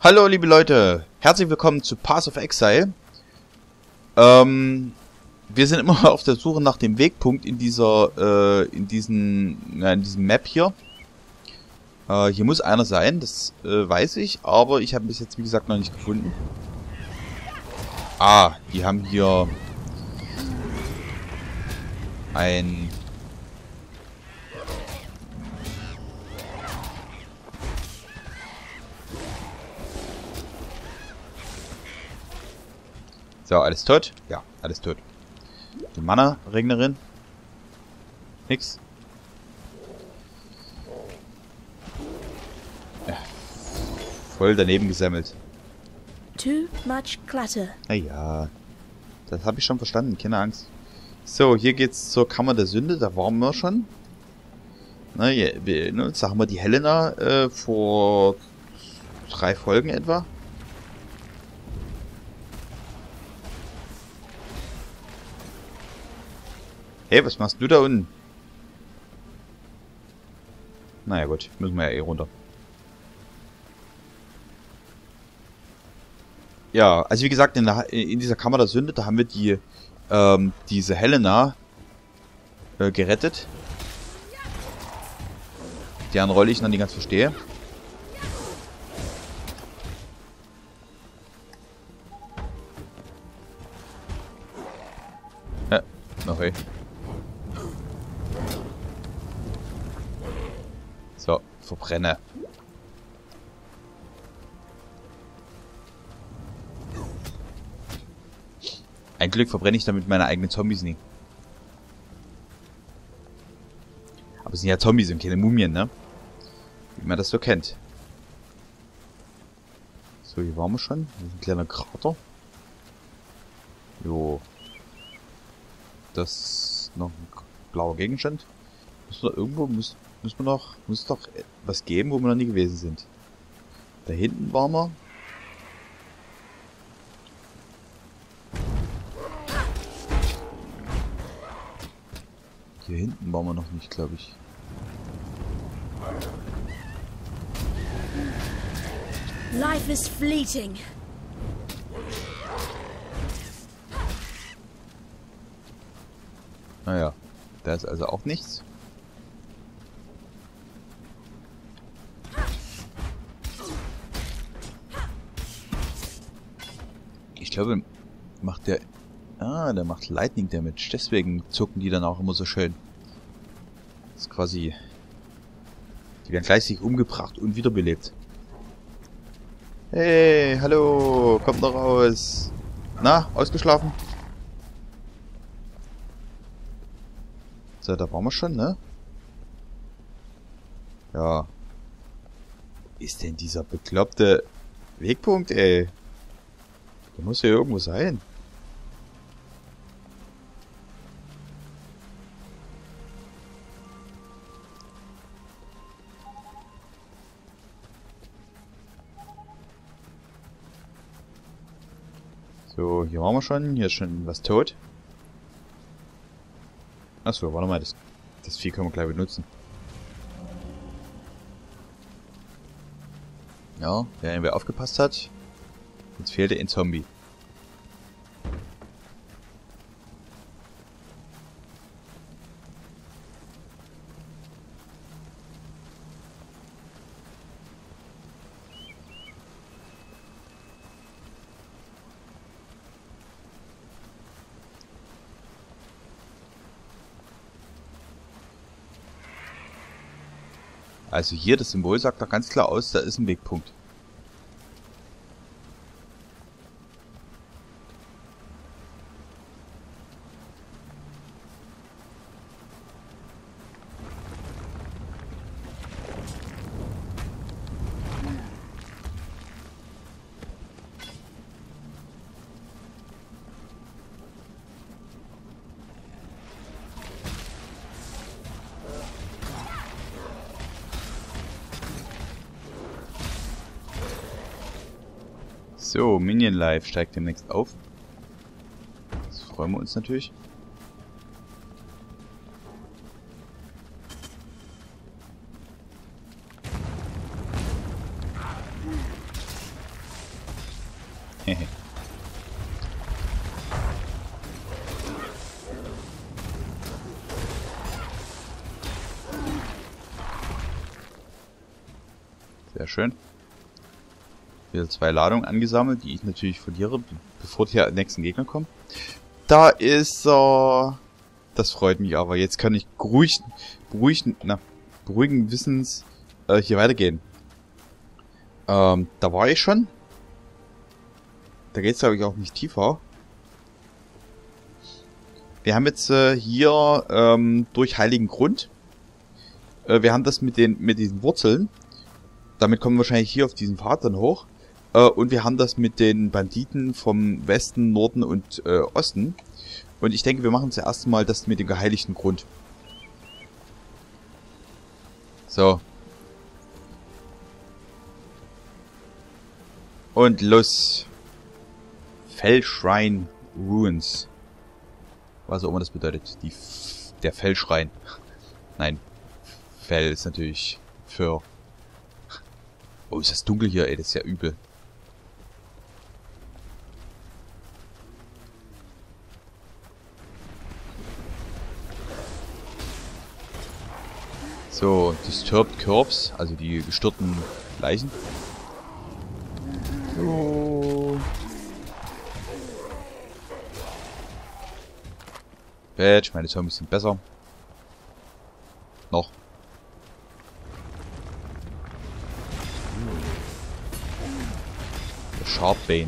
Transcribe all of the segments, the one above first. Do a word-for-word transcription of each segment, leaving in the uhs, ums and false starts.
Hallo liebe Leute, herzlich willkommen zu Path of Exile. Ähm, wir sind immer auf der Suche nach dem Wegpunkt in dieser, äh, in diesen, ja, in diesem Map hier. Äh, hier muss einer sein, das äh, weiß ich, aber ich habe bis jetzt wie gesagt noch nicht gefunden. Ah, die haben hier ein... So, alles tot? Ja, alles tot. Die Mana-Regnerin? Nix. Ja. Voll daneben gesammelt. Too much clutter. Naja, das habe ich schon verstanden, keine Angst. So, hier geht's zur Kammer der Sünde, da waren wir schon. Na, ja, wir, ne, jetzt haben wir die Helena äh, vor drei Folgen etwa. Hey, was machst du da unten? Naja gut, müssen wir ja eh runter. Ja, also wie gesagt, in, der, in dieser Kammer der Sünde, da haben wir die, ähm, diese Helena äh, gerettet. Deren Rolle ich noch nicht ganz verstehe. Ja, okay. So, verbrenne. Ein Glück verbrenne ich damit meine eigenen Zombies nie. Aber es sind ja Zombies und keine Mumien, ne? Wie man das so kennt. So, hier waren wir schon. Hier ist ein kleiner Krater. Jo. Das ist noch ein blauer Gegenstand. Muss da irgendwo, muss, muss man noch, muss doch was geben, wo wir noch nie gewesen sind. Da hinten waren wir. Hier hinten waren wir noch nicht, glaube ich. Life is fleeting. Naja, da ist also auch nichts. Ich glaube, macht der... Ah, der macht Lightning Damage. Deswegen zucken die dann auch immer so schön. Das ist quasi... Die werden gleichzeitig umgebracht und wiederbelebt. Hey, hallo, kommt noch raus. Na, ausgeschlafen? So, da waren wir schon, ne? Ja. Wo ist denn dieser bekloppte Wegpunkt, ey? Der muss ja irgendwo sein. So, hier waren wir schon. Hier ist schon was tot. Achso, warte mal, das, das Vieh können wir gleich benutzen. Ja, wer irgendwie aufgepasst hat. Jetzt fehlte ein Zombie. Also hier, das Symbol sagt doch ganz klar aus, da ist ein Wegpunkt. So, Minion Life steigt demnächst auf. Das freuen wir uns natürlich. Sehr schön. Wieder zwei Ladungen angesammelt, die ich natürlich verliere, bevor die nächsten Gegner kommen. Da ist er. Äh, das freut mich aber. Jetzt kann ich beruhigt, beruhigt, na, beruhigen Wissens äh, hier weitergehen. Ähm, da war ich schon. Da geht es, glaube ich, auch nicht tiefer. Wir haben jetzt äh, hier ähm, durch Heiligen Grund. Äh, wir haben das mit den mit diesen Wurzeln. Damit kommen wir wahrscheinlich hier auf diesen Pfad dann hoch. Äh, und wir haben das mit den Banditen vom Westen, Norden und äh, Osten. Und ich denke, wir machen zuerst mal das mit dem geheiligten Grund. So. Und los. Fellschrein Ruins. Was auch immer das bedeutet. Die F der Fellschrein. Nein. Fell ist natürlich für... Oh, ist das dunkel hier, ey. Das ist ja übel. So, Disturbed Corpse, also die gestörten Leichen. So. Badge, meine Zombies sind besser. Noch. Der Sharpbane.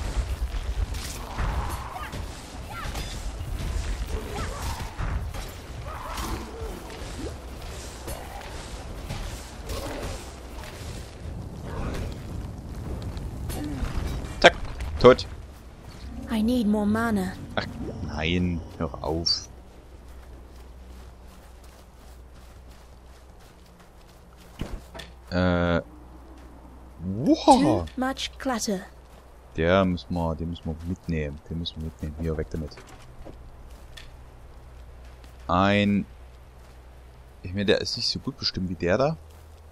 Zack, tot. I need more mana. Ach, nein, hör auf. Äh. Wow. Too much clutter. Der müssen wir, den müssen wir mitnehmen. Den müssen wir mitnehmen. Hier, weg damit. Ein... Ich meine, der ist nicht so gut bestimmt wie der da.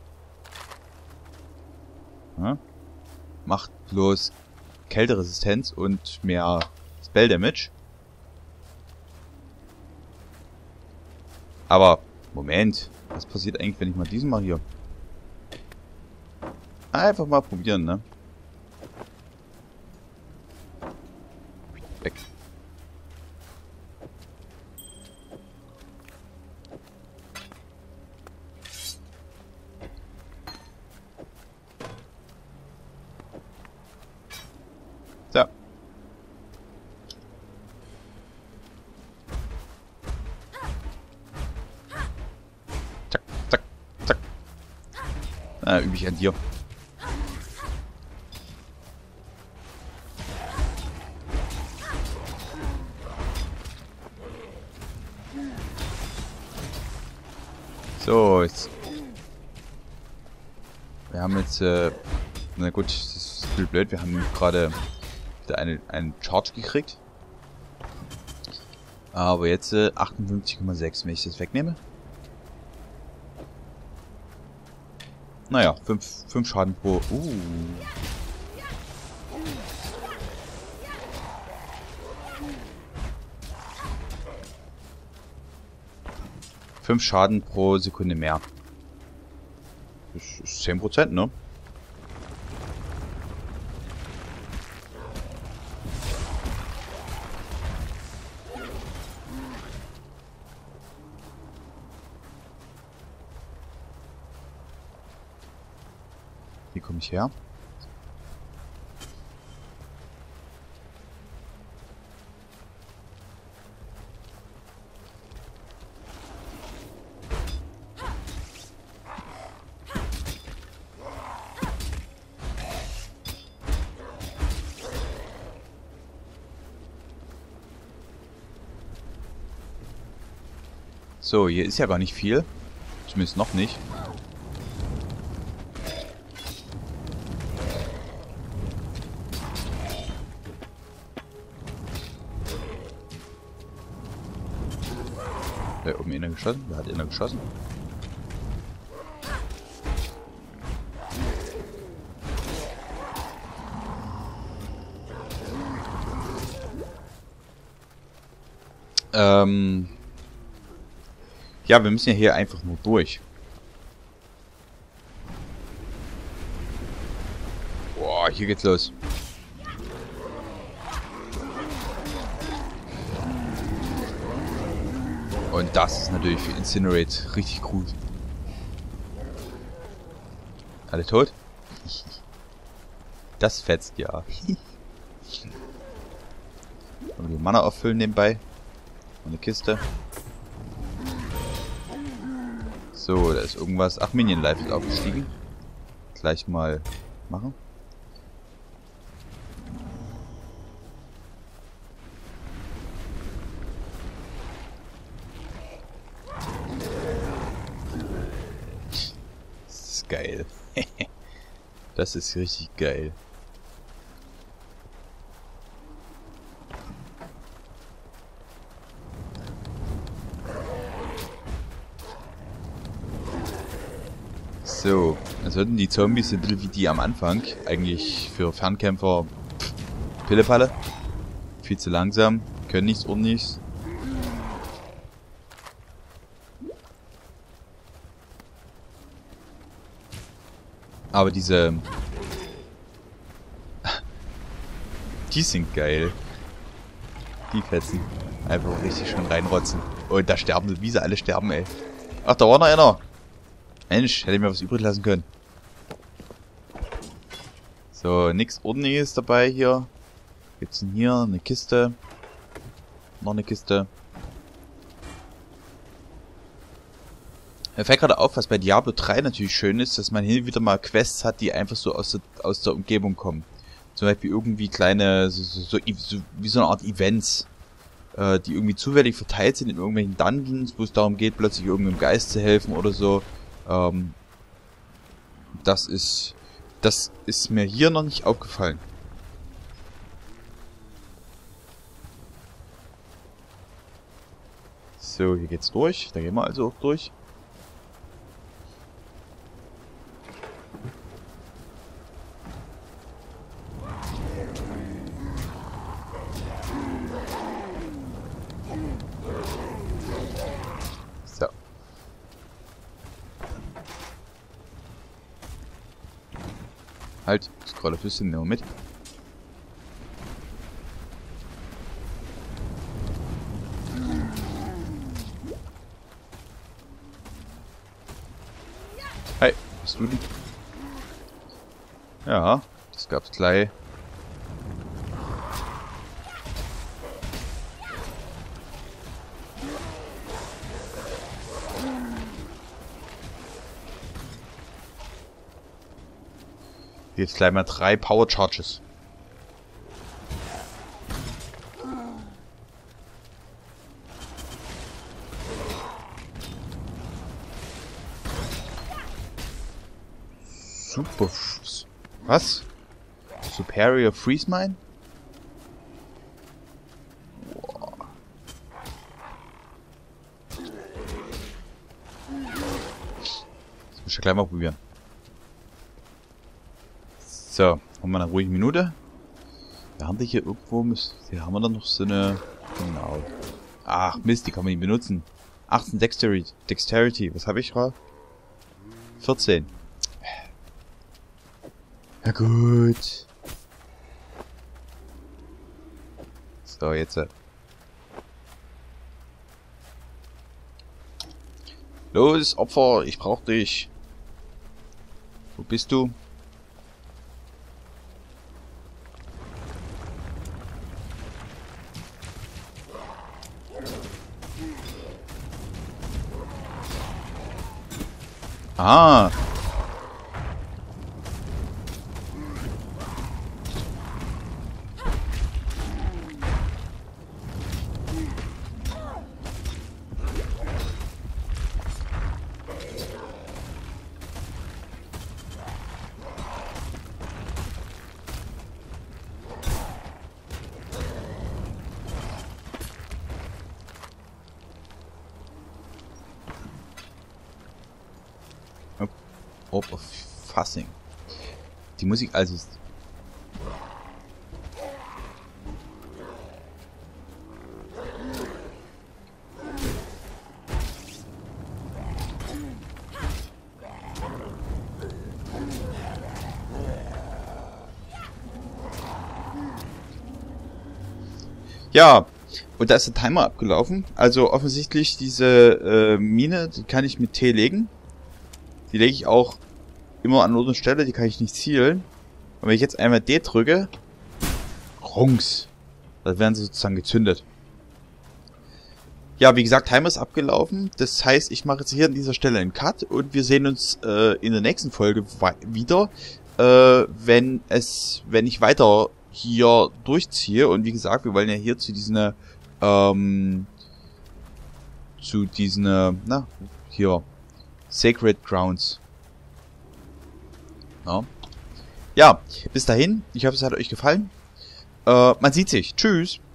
Ja? Macht bloß Kälteresistenz und mehr Spell Damage. Aber, Moment. Was passiert eigentlich, wenn ich mal diesen mache hier? Einfach mal probieren, ne? Weg. So. Zack, zack, zack. Na, übe ich an dir. So, jetzt. Wir haben jetzt, äh, na gut, das ist viel blöd, wir haben gerade wieder eine, einen Charge gekriegt. Aber jetzt äh, achtundfünfzig Komma sechs, wenn ich das wegnehme. Naja, fünf Schaden pro... Uh. fünf Schaden pro Sekunde mehr. Das ist zehn Prozent, ne? Wie komme ich her? So, hier ist ja gar nicht viel. Zumindest noch nicht. Da oben einer geschossen? Da hat einer geschossen. Ähm... Ja, wir müssen ja hier einfach nur durch. Boah, hier geht's los. Und das ist natürlich für Incinerate richtig gut. Alle tot? Das fetzt ja. Und die Mana auffüllen nebenbei. Und eine Kiste. So, da ist irgendwas. Ach, Minion Life ist aufgestiegen. Gleich mal machen. Das ist geil. Das ist richtig geil. So, also sollten die Zombies ein bisschen wie die am Anfang. Eigentlich für Fernkämpfer pff, Pillepalle. Viel zu langsam, können nichts ordentliches. Aber diese... Die sind geil. Die fetzen. Einfach richtig schön reinrotzen. Und da sterben sie, wie sie alle sterben, ey. Ach, da war noch einer. Mensch, hätte ich mir was übrig lassen können. So, nix Ordentliches dabei hier. Gibt's denn hier eine Kiste? Noch eine Kiste. Mir fällt gerade auf, was bei Diablo drei natürlich schön ist, dass man hin und wieder mal Quests hat, die einfach so aus der, aus der Umgebung kommen. Zum Beispiel irgendwie kleine, so, so, so, so wie so eine Art Events, äh, die irgendwie zufällig verteilt sind in irgendwelchen Dungeons, wo es darum geht, plötzlich irgendeinem Geist zu helfen oder so. Ähm, das ist, das ist mir hier noch nicht aufgefallen. So, hier geht's durch. Da gehen wir also auch durch. So. Halt, scroll ein bisschen nur mit. Hey, bist du denn? Ja, das gab's gleich. Jetzt gleich mal drei Power Charges. Super. Was? Superior Freeze Mine? Boah. Das muss ich gleich mal probieren. So, haben wir eine ruhige Minute. Wir haben die hier irgendwo. Hier haben wir dann noch so eine. Genau. Ach Mist, die kann man nicht benutzen. achtzehn Dexterity. Dexterity. Was habe ich gerade? vierzehn. Na gut. So, jetzt. Los, Opfer, ich brauch dich. Wo bist du? Ah. Orb of Fassing. Die Musik also ist... Ja, und da ist der Timer abgelaufen. Also offensichtlich diese äh, Mine, die kann ich mit T legen. Die lege ich auch immer an einer Stelle, die kann ich nicht zielen. Und wenn ich jetzt einmal D drücke, rungs, dann werden sie sozusagen gezündet. Ja, wie gesagt, Timer ist abgelaufen. Das heißt, ich mache jetzt hier an dieser Stelle einen Cut und wir sehen uns äh, in der nächsten Folge wieder, äh, wenn es, wenn ich weiter hier durchziehe. Und wie gesagt, wir wollen ja hier zu diesen, ähm, zu diesen, na, hier, Sacred Grounds. Ja. Ja, bis dahin. Ich hoffe, es hat euch gefallen. Äh, man sieht sich. Tschüss.